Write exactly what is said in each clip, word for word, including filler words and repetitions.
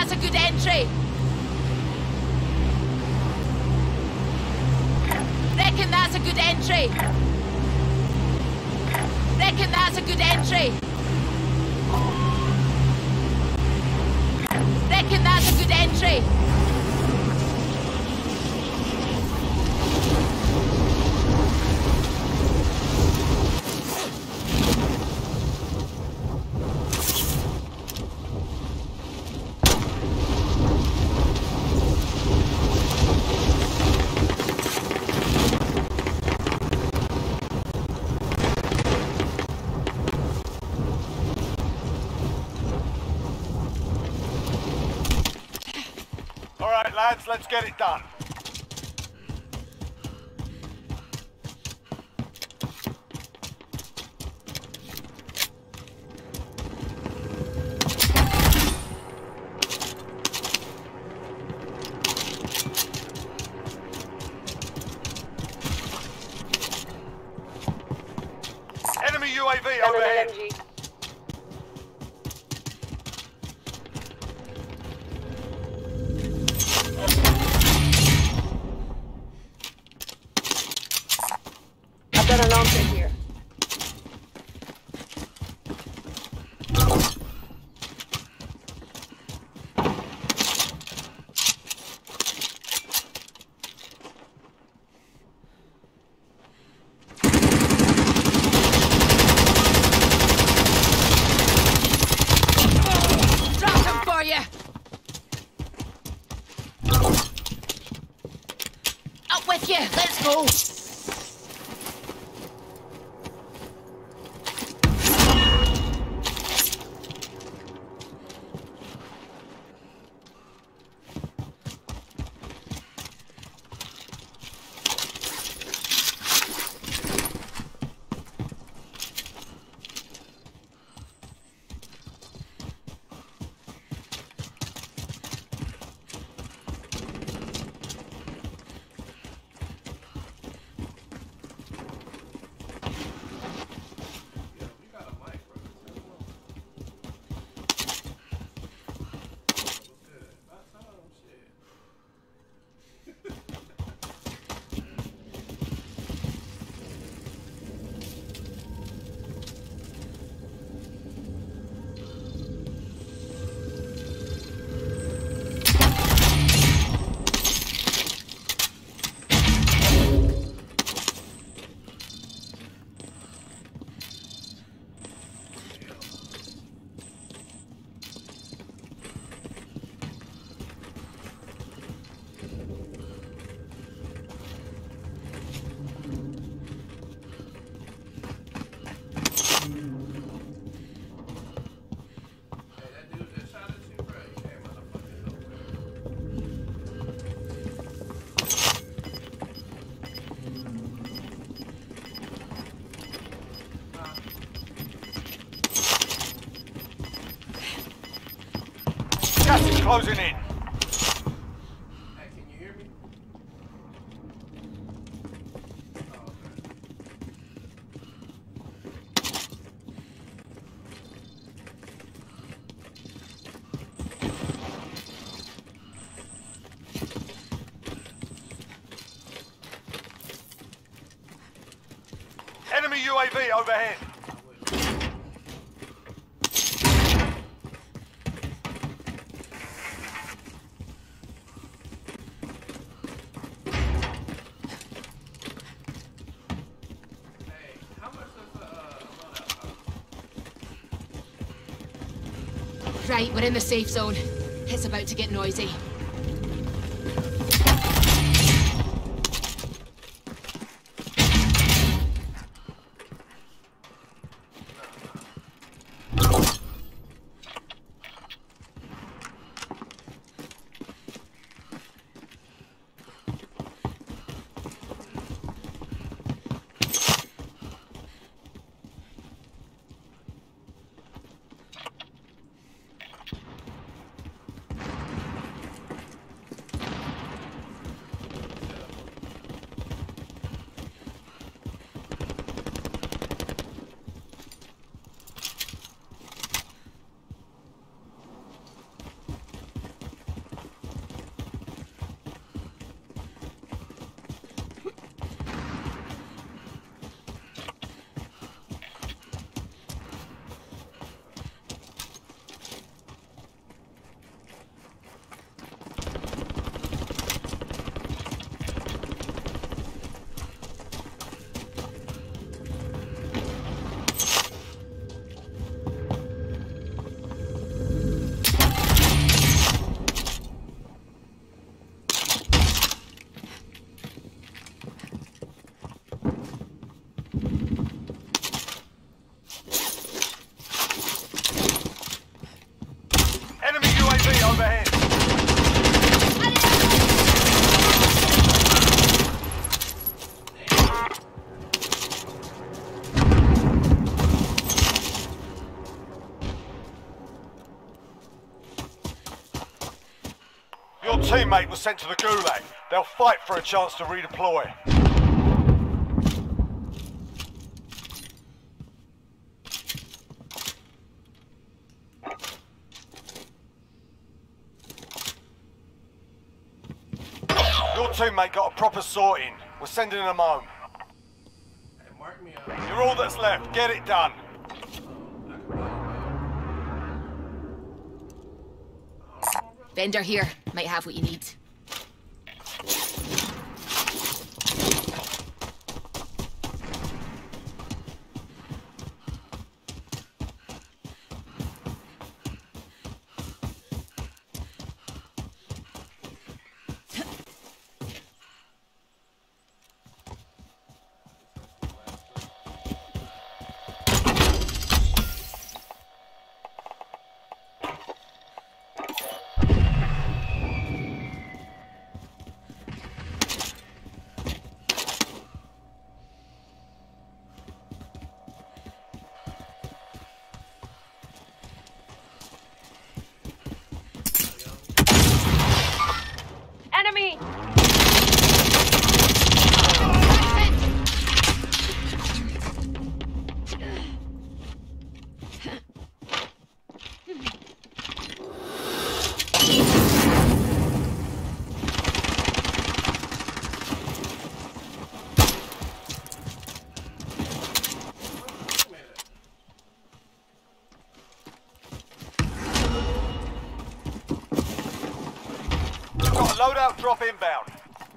that's a good entry. Reckon that's a good entry. Reckon that's a good entry. Reckon that's a good entry. Lads, let's get it done. Enemy U A V overhead. Got an answer here. Drop him for you. Up with you. Let's go. Gas is closing in. Hey, can you hear me? Oh, okay. Enemy U A V overhead. Right, we're in the safe zone. It's about to get noisy. Your teammate was sent to the Gulag. They'll fight for a chance to redeploy. Your teammate got a proper sorting. We're sending them home. Hey, mark me up. You're all that's left. Get it done. Vendor here. Might have what you need. Enemy! Got a loadout drop inbound.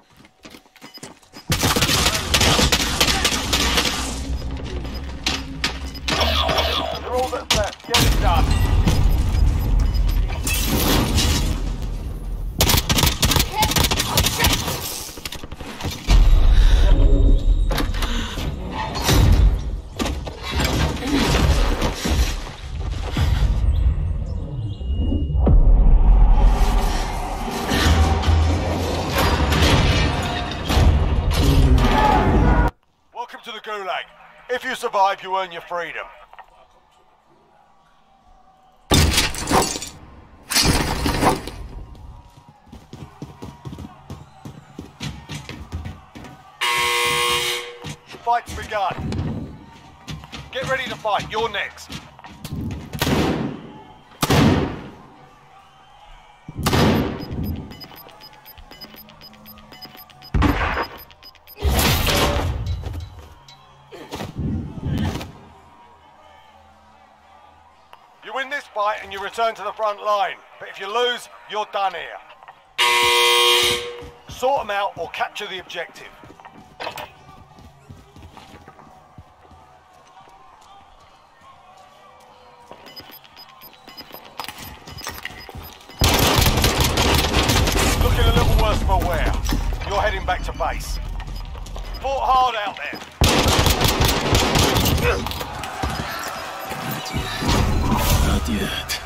You're all that's left. Get it done. Welcome to the Gulag. If you survive, you earn your freedom. Fight's begun. Get ready to fight. You're next. You win this fight and you return to the front line. But if you lose, you're done here. Sort them out or capture the objective. Looking a little worse for wear. You're heading back to base. Fought hard out there. Not yet.